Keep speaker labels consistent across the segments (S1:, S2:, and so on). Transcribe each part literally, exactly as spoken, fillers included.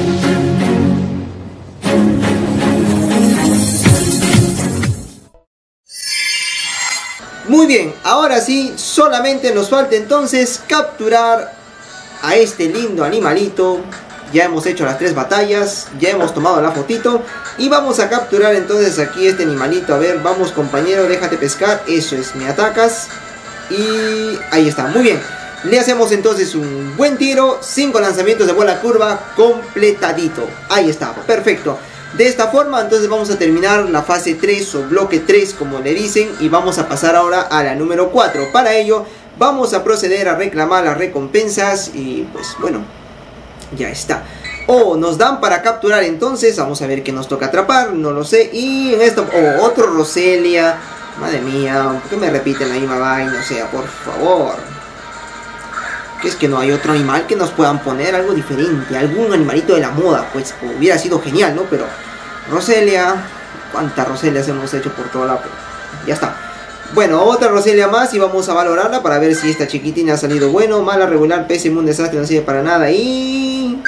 S1: Muy bien, ahora sí, solamente nos falta entonces capturar a este lindo animalito. Ya hemos hecho las tres batallas, ya hemos tomado la fotito y vamos a capturar entonces aquí este animalito. A ver, vamos compañero, déjate pescar, eso es, me atacas y ahí está, muy bien. Le hacemos entonces un buen tiro, cinco lanzamientos de bola curva completadito, ahí está, perfecto. De esta forma entonces vamos a terminar la fase tres o bloque tres como le dicen, y vamos a pasar ahora a la número cuatro. Para ello vamos a proceder a reclamar las recompensas y pues bueno, ya está. Oh, nos dan para capturar entonces, vamos a ver qué nos toca atrapar, no lo sé. Y en esto, oh, otro Roselia, madre mía, ¿por qué me repiten la misma vaina? O sea, por favor. Que es que no hay otro animal que nos puedan poner algo diferente, algún animalito de la moda, pues hubiera sido genial, ¿no? Pero Roselia, ¿cuántas Roselias hemos hecho por toda la... Ya está. Bueno, otra Roselia más y vamos a valorarla para ver si esta chiquitina ha salido bueno, mala, regular, pésimo, un desastre, no sirve para nada y...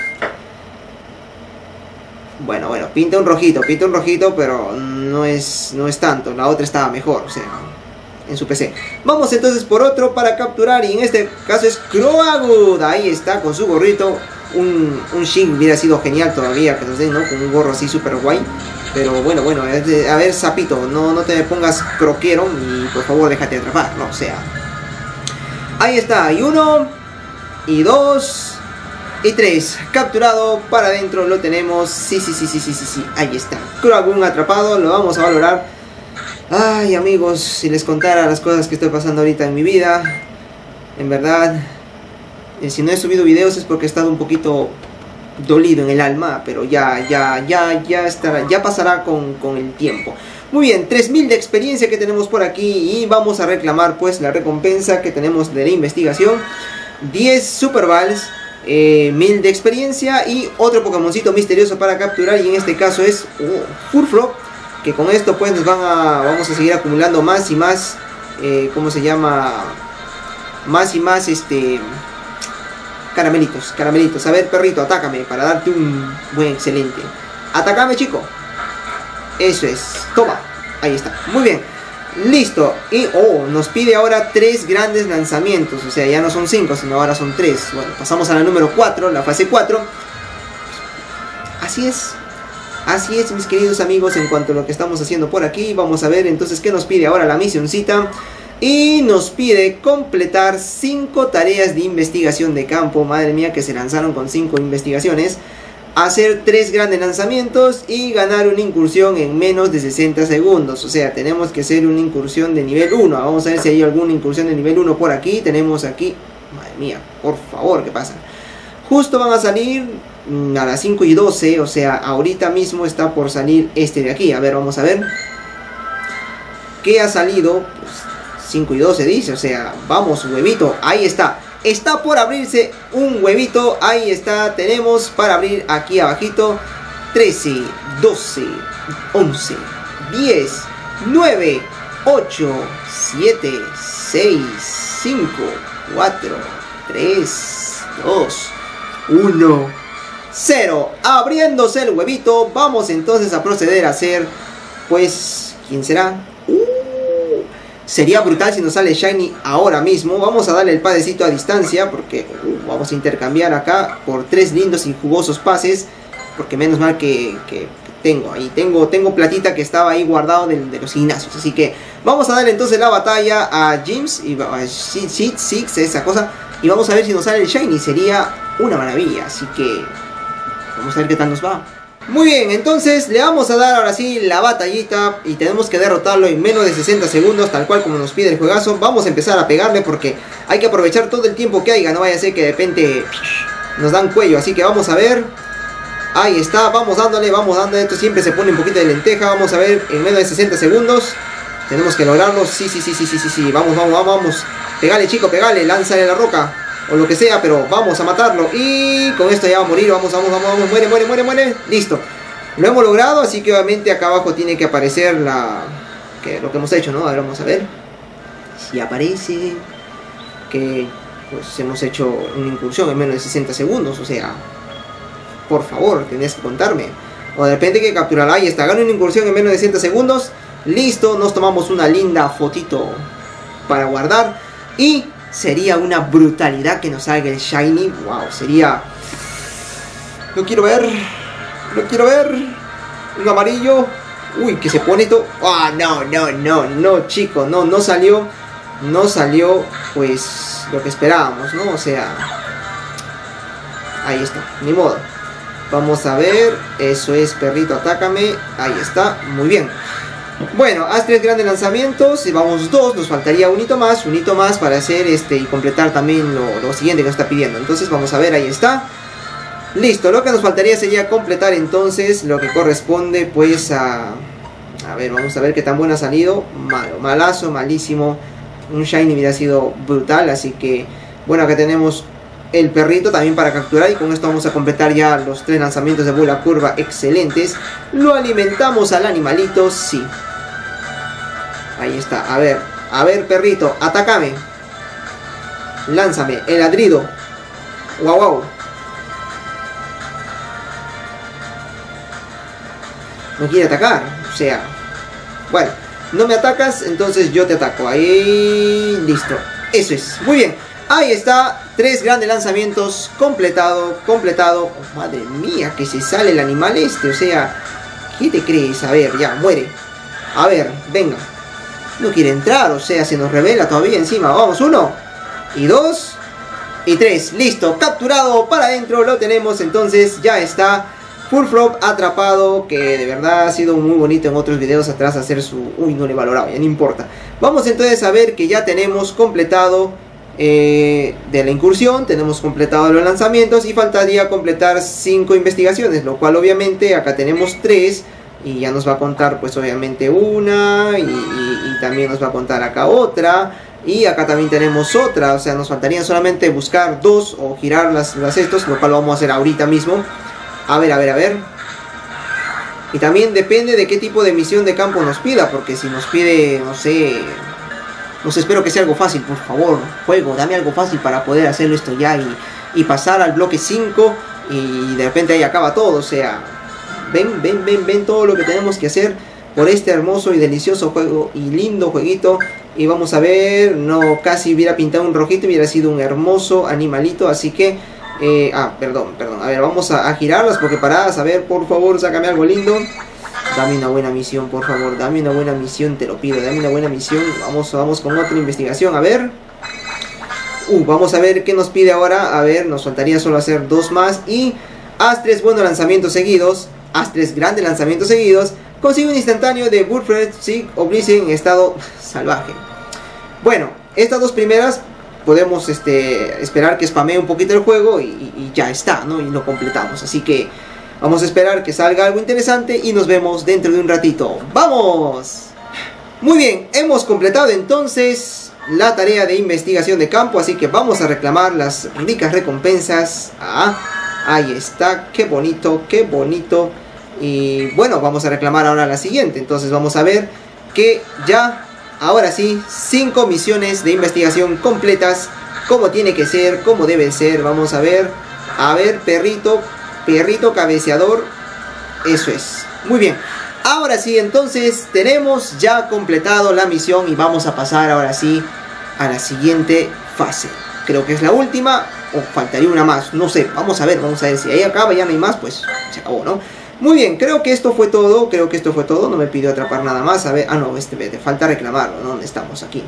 S1: Bueno, bueno, pinta un rojito, pinta un rojito, pero no es, no es tanto, la otra estaba mejor, o sea... en su P C. Vamos entonces por otro para capturar y en este caso es Croagud. Ahí está con su gorrito. Un, un Shin hubiera sido genial todavía que nos den, ¿no? Con un gorro así super guay. Pero bueno, bueno, a ver sapito, no, no te pongas croquero y por favor déjate atrapar, no, o sea. Ahí está, y uno, y dos, y tres. Capturado, para adentro lo tenemos. Sí, sí, sí, sí, sí, sí, sí. Ahí está. Croagud atrapado, lo vamos a valorar. Ay amigos, si les contara las cosas que estoy pasando ahorita en mi vida, en verdad, eh, si no he subido videos es porque he estado un poquito dolido en el alma, pero ya, ya, ya, ya estará, ya pasará con, con el tiempo. Muy bien, tres mil de experiencia que tenemos por aquí y vamos a reclamar pues la recompensa que tenemos de la investigación. diez Super Balls, eh, mil de experiencia y otro Pokémoncito misterioso para capturar y en este caso es uh, Furfrou. Que con esto pues nos van a, vamos a seguir acumulando más y más, eh, ¿cómo se llama? Más y más, este, caramelitos, caramelitos. A ver, perrito, atácame para darte un buen excelente. Atácame, chico. Eso es, toma, ahí está, muy bien. Listo, y oh, nos pide ahora tres grandes lanzamientos, o sea, ya no son cinco, sino ahora son tres. Bueno, pasamos a la número cuatro, la fase cuatro. Así es. Así es, mis queridos amigos, en cuanto a lo que estamos haciendo por aquí. Vamos a ver entonces qué nos pide ahora la misioncita. Y nos pide completar cinco tareas de investigación de campo. Madre mía, que se lanzaron con cinco investigaciones. Hacer tres grandes lanzamientos y ganar una incursión en menos de sesenta segundos. O sea, tenemos que hacer una incursión de nivel uno. Vamos a ver si hay alguna incursión de nivel uno por aquí. Tenemos aquí... Madre mía, por favor, ¿qué pasa? Justo van a salir... a las cinco y doce, o sea, ahorita mismo está por salir este de aquí. A ver, vamos a ver ¿qué ha salido? Pues cinco y doce dice, o sea, vamos, huevito, ahí está. Está por abrirse un huevito, ahí está, tenemos para abrir aquí abajito. Trece, doce, once, diez, nueve, ocho, siete, seis, cinco, cuatro, tres, dos, uno, cero. Abriéndose el huevito, vamos entonces a proceder a hacer, pues, ¿quién será? Uh, sería brutal si nos sale Shiny ahora mismo. Vamos a darle el padecito a distancia porque uh, vamos a intercambiar acá por tres lindos y jugosos pases. Porque menos mal que, que tengo ahí, tengo, tengo platita que estaba ahí guardado de, de los gimnasios. Así que vamos a darle entonces la batalla a Gyms y a Sheet Six, esa cosa. Y vamos a ver si nos sale el Shiny, sería una maravilla. Así que vamos a ver qué tal nos va. Muy bien, entonces le vamos a dar ahora sí la batallita y tenemos que derrotarlo en menos de sesenta segundos, tal cual como nos pide el juegazo. Vamos a empezar a pegarle porque hay que aprovechar todo el tiempo que haya, no vaya a ser que de repente nos dan cuello. Así que vamos a ver. Ahí está, vamos dándole, vamos dándole. Esto siempre se pone un poquito de lenteja. Vamos a ver, en menos de sesenta segundos tenemos que lograrlo. Sí, sí, sí, sí, sí, sí, sí. Vamos, vamos, vamos, vamos. Pegale, chico, pegale, lánzale la roca o lo que sea, pero vamos a matarlo. Y con esto ya va a morir. Vamos, vamos, vamos, vamos. Muere, muere, muere, muere. Listo. Lo hemos logrado, así que obviamente acá abajo tiene que aparecer la... que lo que hemos hecho, ¿no? A ver, vamos a ver. Si aparece que pues hemos hecho una incursión en menos de sesenta segundos, o sea... Por favor, tenés que contarme. O de repente hay que capturarla. Ahí está, gana una incursión en menos de sesenta segundos. Listo, nos tomamos una linda fotito para guardar. Y sería una brutalidad que nos salga el Shiny. Wow, sería... Lo quiero ver. Lo quiero ver. Un amarillo. Uy, que se pone todo... Ah, oh, no, no, no, no, chicos. No, no salió. No salió, pues, lo que esperábamos, ¿no? O sea... Ahí está, ni modo. Vamos a ver. Eso es, perrito, atácame. Ahí está, muy bien. Bueno, haz tres grandes lanzamientos. Y vamos dos, nos faltaría un hito más. Un hito más para hacer este y completar también lo, lo siguiente que nos está pidiendo. Entonces vamos a ver, ahí está. Listo, lo que nos faltaría sería completar entonces lo que corresponde pues a... A ver, vamos a ver qué tan bueno ha salido. Malo, malazo, malísimo. Un Shiny hubiera sido brutal, así que... Bueno, acá tenemos el perrito también para capturar. Y con esto vamos a completar ya los tres lanzamientos de bola curva excelentes. Lo alimentamos al animalito, sí. Ahí está, a ver, a ver perrito, atácame. Lánzame, el ladrido. Wow, wow. No quiere atacar, o sea... Bueno, no me atacas, entonces yo te ataco. Ahí, listo. Eso es, muy bien. Ahí está, tres grandes lanzamientos, completado, completado. Oh, madre mía, que se sale el animal este, o sea... ¿Qué te crees? A ver, ya, muere. A ver, venga. No quiere entrar, o sea, se nos revela todavía encima. Vamos, uno, y dos, y tres. Listo, capturado para adentro, lo tenemos, entonces ya está. Furfrou atrapado, que de verdad ha sido muy bonito en otros videos atrás hacer su... Uy, no le he valorado, ya no importa. Vamos entonces a ver que ya tenemos completado eh, de la incursión, tenemos completado los lanzamientos y faltaría completar cinco investigaciones, lo cual obviamente acá tenemos tres y ya nos va a contar pues obviamente una y, y, y también nos va a contar acá otra. Y acá también tenemos otra, o sea, nos faltarían solamente buscar dos o girar las, las estos, lo cual lo vamos a hacer ahorita mismo. A ver, a ver, a ver. Y también depende de qué tipo de misión de campo nos pida. Porque si nos pide, no sé... No sé, espero que sea algo fácil, por favor. Juego, dame algo fácil para poder hacerlo esto ya. Y, y pasar al bloque cinco. Y de repente ahí acaba todo. O sea... Ven, ven, ven, ven todo lo que tenemos que hacer por este hermoso y delicioso juego. Y lindo jueguito. Y vamos a ver... No, casi hubiera pintado un rojito. Hubiera sido un hermoso animalito. Así que... Eh, ah, perdón, perdón. A ver, vamos a, a girarlas porque paradas. A ver, por favor, sácame algo lindo. Dame una buena misión, por favor. Dame una buena misión, te lo pido. Dame una buena misión. Vamos, vamos con otra investigación. A ver. Uh, vamos a ver qué nos pide ahora. A ver, nos faltaría solo hacer dos más. Y haz tres buenos lanzamientos seguidos. Haz tres grandes lanzamientos seguidos. Consigue un instantáneo de Burfred, Sig o Blissey en estado salvaje. Bueno, estas dos primeras... Podemos este, esperar que spamee un poquito el juego y, y ya está, ¿no? Y lo completamos. Así que vamos a esperar que salga algo interesante y nos vemos dentro de un ratito. ¡Vamos! Muy bien, hemos completado entonces la tarea de investigación de campo. Así que vamos a reclamar las ricas recompensas. Ah, ahí está, qué bonito, qué bonito. Y bueno, vamos a reclamar ahora la siguiente. Entonces vamos a ver que ya... Ahora sí, cinco misiones de investigación completas, como tiene que ser, como deben ser. Vamos a ver, a ver, perrito, perrito cabeceador, eso es, muy bien. Ahora sí, entonces, tenemos ya completado la misión y vamos a pasar ahora sí a la siguiente fase. Creo que es la última, o faltaría una más, no sé, vamos a ver, vamos a ver si ahí acaba, ya no hay más, pues se acabó, ¿no? Muy bien, creo que esto fue todo, creo que esto fue todo, no me pidió atrapar nada más, a ver, ah no, este, te falta reclamarlo, ¿no? ¿Dónde estamos? Aquí.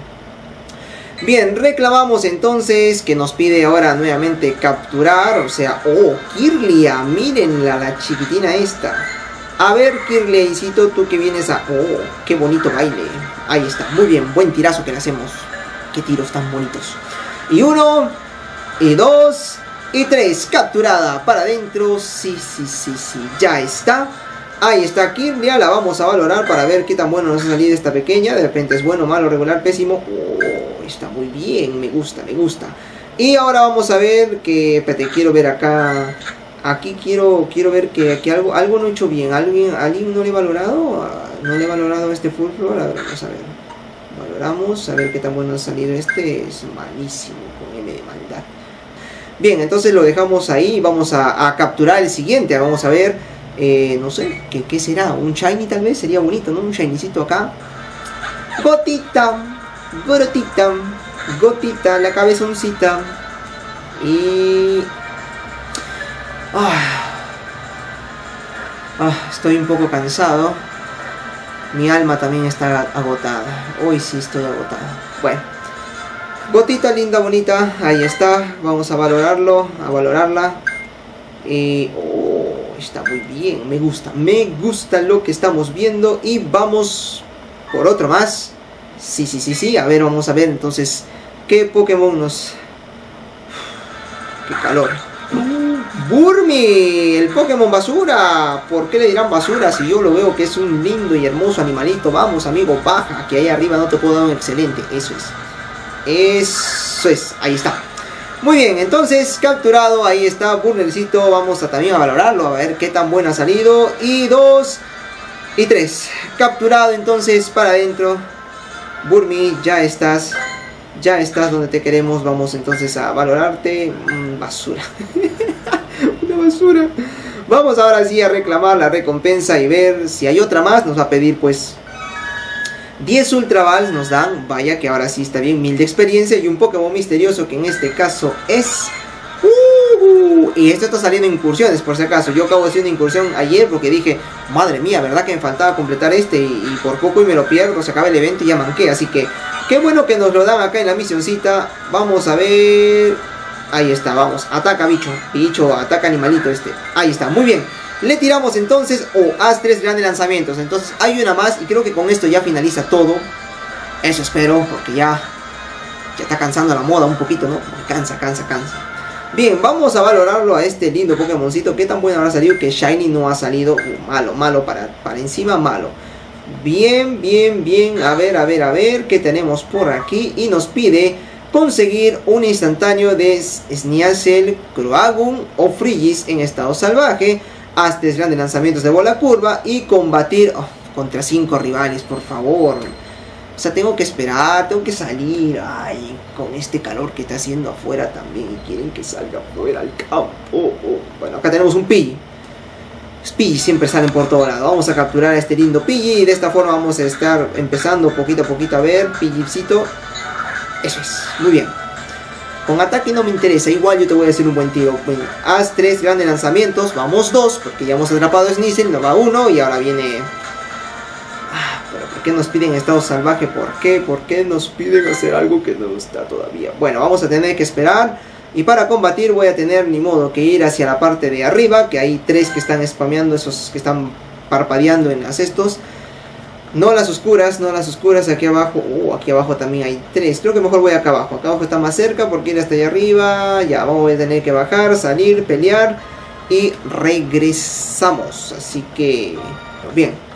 S1: Bien, reclamamos entonces, que nos pide ahora nuevamente capturar, o sea, oh, Kirlia, mírenla, la chiquitina esta. A ver, Kirliaicito, tú que vienes a, oh, qué bonito baile, ahí está, muy bien, buen tirazo que le hacemos, qué tiros tan bonitos. Y uno, y dos... Y tres, capturada para adentro. Sí, sí, sí, sí, ya está. Ahí está Kirlia, la vamos a valorar para ver qué tan bueno nos ha salido esta pequeña. De repente es bueno, malo, regular, pésimo. Oh, está muy bien, me gusta, me gusta. Y ahora vamos a ver que, espérate, quiero ver acá. Aquí quiero quiero ver que, que algo algo no he hecho bien. ¿Alguien, ¿Alguien no le he valorado? ¿No le he valorado este Furfrou? A ver, vamos a ver. Valoramos, a ver qué tan bueno ha salido este. Es malísimo, con M de maldad. Bien, entonces lo dejamos ahí. Vamos a, a capturar el siguiente. Vamos a ver, eh, no sé, ¿qué, ¿qué será? Un shiny tal vez, sería bonito, ¿no? Un shinycito acá. Gotita, gotita, gotita, la cabezoncita. Y... Ah, ah, estoy un poco cansado. Mi alma también está agotada. Hoy sí estoy agotado. Bueno, gotita linda, bonita. Ahí está. Vamos a valorarlo, a valorarla. Y... Oh, está muy bien. Me gusta. Me gusta lo que estamos viendo. Y vamos por otro más. Sí, sí, sí, sí. A ver, vamos a ver entonces qué Pokémon nos... Qué calor. Burmy, el Pokémon basura. ¿Por qué le dirán basura si yo lo veo que es un lindo y hermoso animalito? Vamos, amigo, baja, que ahí arriba no te puedo dar un excelente. Eso es. Eso es, ahí está. Muy bien, entonces capturado, ahí está Burnercito. Vamos a también a valorarlo, a ver qué tan bueno ha salido. Y dos y tres. Capturado entonces para adentro. Burmy, ya estás. Ya estás donde te queremos. Vamos entonces a valorarte. Mm, basura. Una basura. Vamos ahora sí a reclamar la recompensa y ver si hay otra más. Nos va a pedir pues diez Ultra Balls nos dan. Vaya que ahora sí está bien. mil de experiencia y un Pokémon misterioso que en este caso es... Uh, y esto está saliendo en incursiones por si acaso. Yo acabo de hacer una incursión ayer porque dije, madre mía, verdad que me faltaba completar este y, y por poco y me lo pierdo, se acaba el evento y ya manqué. Así que qué bueno que nos lo dan acá en la misioncita. Vamos a ver. Ahí está, vamos, ataca bicho. Bicho, ataca animalito este. Ahí está, muy bien. Le tiramos entonces, o oh, haz tres grandes lanzamientos. Entonces hay una más y creo que con esto ya finaliza todo. Eso espero, porque ya Ya está cansando la moda un poquito, ¿no? Cansa, cansa, cansa. Bien, vamos a valorarlo a este lindo Pokémoncito. ¿Qué tan bueno habrá salido? Que Shiny no ha salido. Uh, malo, malo para, para encima, malo. Bien, bien, bien. A ver, a ver, a ver. ¿Qué tenemos por aquí? Y nos pide conseguir un instantáneo de Sneasel, Croagum o Frigis en estado salvaje. Haz tres grandes lanzamientos de bola curva y combatir oh, contra cinco rivales, por favor. O sea, tengo que esperar, tengo que salir. Ay, con este calor que está haciendo afuera también. Y quieren que salga afuera al campo. Oh, oh. Bueno, acá tenemos un Pidgey. Los Pidgey siempre salen por todo lado. Vamos a capturar a este lindo Pidgey. Y de esta forma vamos a estar empezando poquito a poquito a ver. Pidgeycito. Eso es, muy bien. Con ataque no me interesa. Igual yo te voy a hacer un buen tiro. Bueno, haz tres grandes lanzamientos. Vamos dos, porque ya hemos atrapado a Sneasel. No va uno y ahora viene... ¿Por qué nos piden estado salvaje? ¿Por qué? ¿Por qué nos piden hacer algo que no está todavía? Bueno, vamos a tener que esperar. Y para combatir voy a tener ni modo que ir hacia la parte de arriba. Que hay tres que están spameando, esos que están parpadeando en las estos. No las oscuras, no las oscuras. Aquí abajo, uh, aquí abajo también hay tres. Creo que mejor voy acá abajo. Acá abajo está más cerca porque ir hasta allá arriba. Ya, vamos a tener que bajar, salir, pelear. Y regresamos. Así que, bien.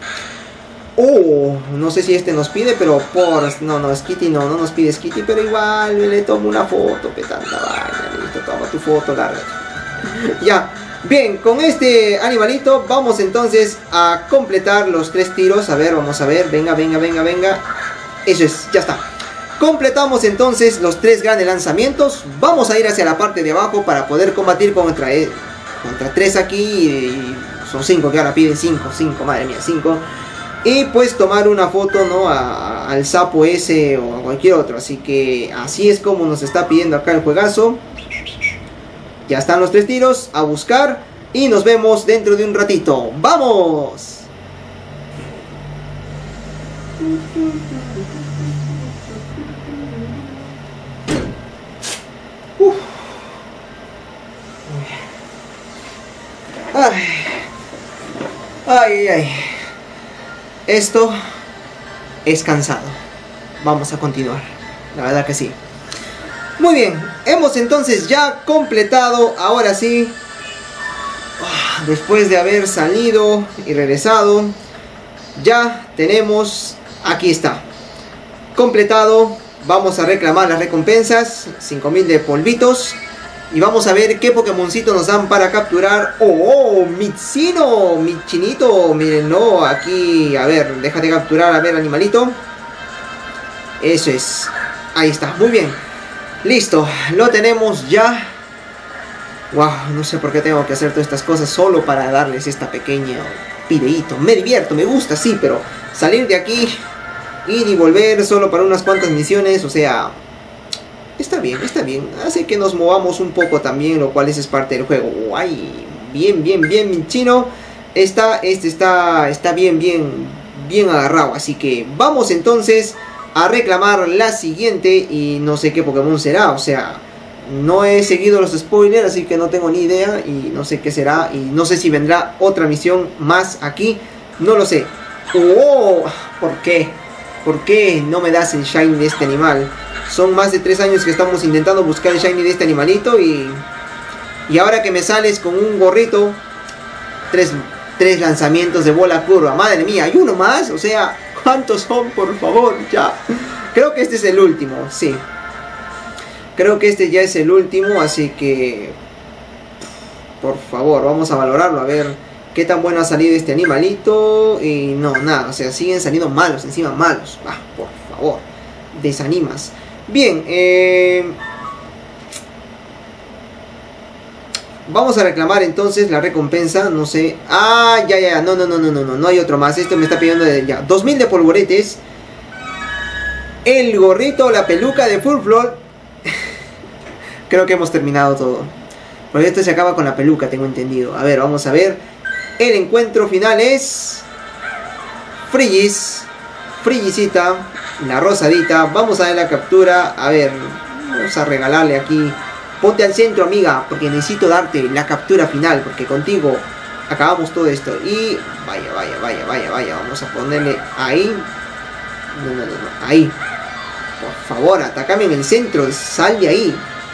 S1: Oh, no sé si este nos pide, pero por... No, no, Skitty no, no nos pide Skitty, pero igual me le tomo una foto, petanda vaina, listo, toma tu foto, larga. Ya, bien, con este animalito vamos entonces a completar los tres tiros. A ver, vamos a ver, venga, venga, venga, venga. Eso es, ya está. Completamos entonces los tres grandes lanzamientos. Vamos a ir hacia la parte de abajo para poder combatir contra, contra tres aquí. Y son cinco, que ahora piden cinco, cinco, madre mía, cinco. Y pues tomar una foto, ¿no? A, a, al sapo ese o a cualquier otro. Así que así es como nos está pidiendo acá el juegazo. Ya están los tres tiros. A buscar. Y nos vemos dentro de un ratito. ¡Vamos! Uf. Ay. Ay, ay. Esto es cansado. Vamos a continuar. La verdad que sí. Muy bien. Hemos entonces ya completado. Ahora sí. Después de haber salido y regresado. Ya tenemos. Aquí está. Completado. Vamos a reclamar las recompensas. cinco mil de polvitos. Y vamos a ver qué Pokémoncito nos dan para capturar. ¡Oh! ¡Mitzino! ¡Mi chinito! Miren, no, aquí... A ver, déjate capturar, a ver, animalito. Eso es. Ahí está, muy bien. Listo, lo tenemos ya. Wow, no sé por qué tengo que hacer todas estas cosas solo para darles esta pequeña videíto. Me divierto, me gusta, sí, pero salir de aquí, ir y volver solo para unas cuantas misiones, o sea, está bien, está bien. Hace que nos movamos un poco también, lo cual es parte del juego. Guay, bien, bien, bien, mi chino. Está, este está, está bien, bien, bien agarrado. Así que vamos entonces a reclamar la siguiente y no sé qué Pokémon será, o sea, no he seguido los spoilers, así que no tengo ni idea y no sé qué será y no sé si vendrá otra misión más aquí, no lo sé. ¡Oh! ¿Por qué? ¿Por qué no me das el shiny de este animal? Son más de tres años que estamos intentando buscar el shiny de este animalito y... Y ahora que me sales con un gorrito, tres, tres lanzamientos de bola curva, madre mía, ¿hay uno más? O sea, ¿cuántos son? Por favor, ya. Creo que este es el último, sí. Creo que este ya es el último, así que... Por favor, vamos a valorarlo, a ver qué tan bueno ha salido este animalito. Y no, nada, o sea, siguen saliendo malos, encima malos. Ah, por favor, desanimas. Bien, eh... vamos a reclamar entonces la recompensa, no sé. Ah, ya, ya, no, no, no, no, no, no, no hay otro más. Esto me está pidiendo de, ya, dos mil de polvoretes. El gorrito, la peluca de Furflor. Creo que hemos terminado todo. Porque esto se acaba con la peluca, tengo entendido. A ver, vamos a ver. El encuentro final es... Frigis. Frigisita. La rosadita. Vamos a ver la captura. A ver, vamos a regalarle aquí... Ponte al centro, amiga, porque necesito darte la captura final, porque contigo acabamos todo esto. Y vaya, vaya, vaya, vaya, vaya, vamos a ponerle ahí. No, no, no, no, ahí. Por favor, atácame en el centro, sal de ahí.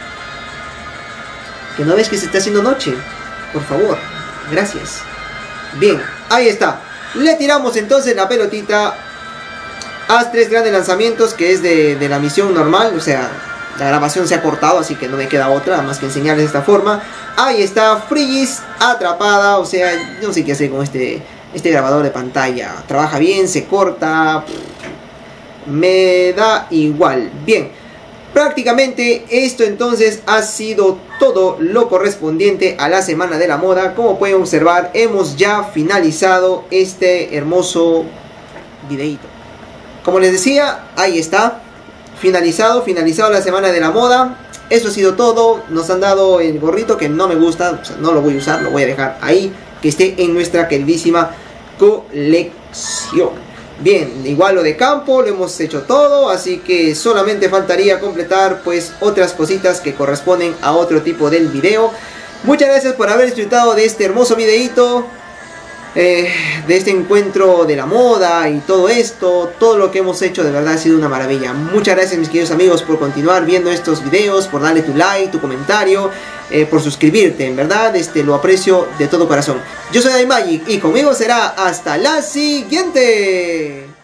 S1: Que no ves que se está haciendo noche. Por favor, gracias. Bien, ahí está. Le tiramos entonces la pelotita. Haz tres grandes lanzamientos, que es de, de la misión normal, o sea... La grabación se ha cortado, así que no me queda otra más que enseñarles de esta forma. Ahí está, Frigis atrapada. O sea, no sé qué hacer con este, este grabador de pantalla. Trabaja bien, se corta. Me da igual. Bien, prácticamente esto entonces ha sido todo lo correspondiente a la semana de la moda. Como pueden observar, hemos ya finalizado este hermoso videito. Como les decía, ahí está. Finalizado, finalizado la semana de la moda. Eso ha sido todo. Nos han dado el gorrito que no me gusta, o sea, no lo voy a usar, lo voy a dejar ahí, que esté en nuestra queridísima colección. Bien, igual lo de campo, lo hemos hecho todo, así que solamente faltaría completar pues otras cositas que corresponden a otro tipo del video. Muchas gracias por haber disfrutado de este hermoso videito. Eh, de este encuentro de la moda y todo esto, todo lo que hemos hecho de verdad ha sido una maravilla. Muchas gracias, mis queridos amigos, por continuar viendo estos videos, por darle tu like, tu comentario, eh, por suscribirte, en verdad este, lo aprecio de todo corazón. Yo soy Daimagic y conmigo será hasta la siguiente.